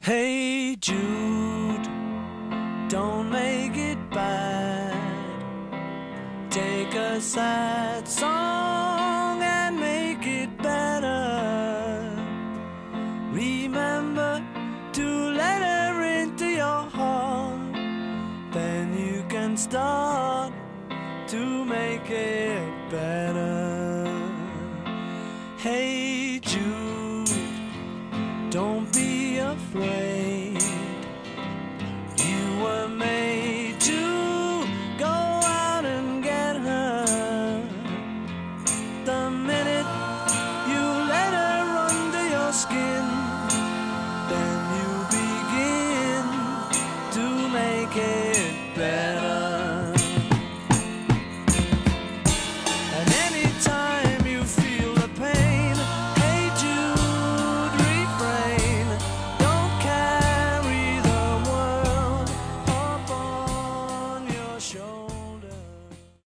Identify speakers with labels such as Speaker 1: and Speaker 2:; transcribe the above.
Speaker 1: Hey Jude, don't make it bad. Take a sad song and make it better. Remember to let her into your heart. Then you can start to make it better. Hey Jude, don't be afraid. You were made to go out and get her. The minute you let her under your skin, then you begin to make it better. And anytime you feel the pain, hey Jude, refrain. Don't carry the world upon your shoulders.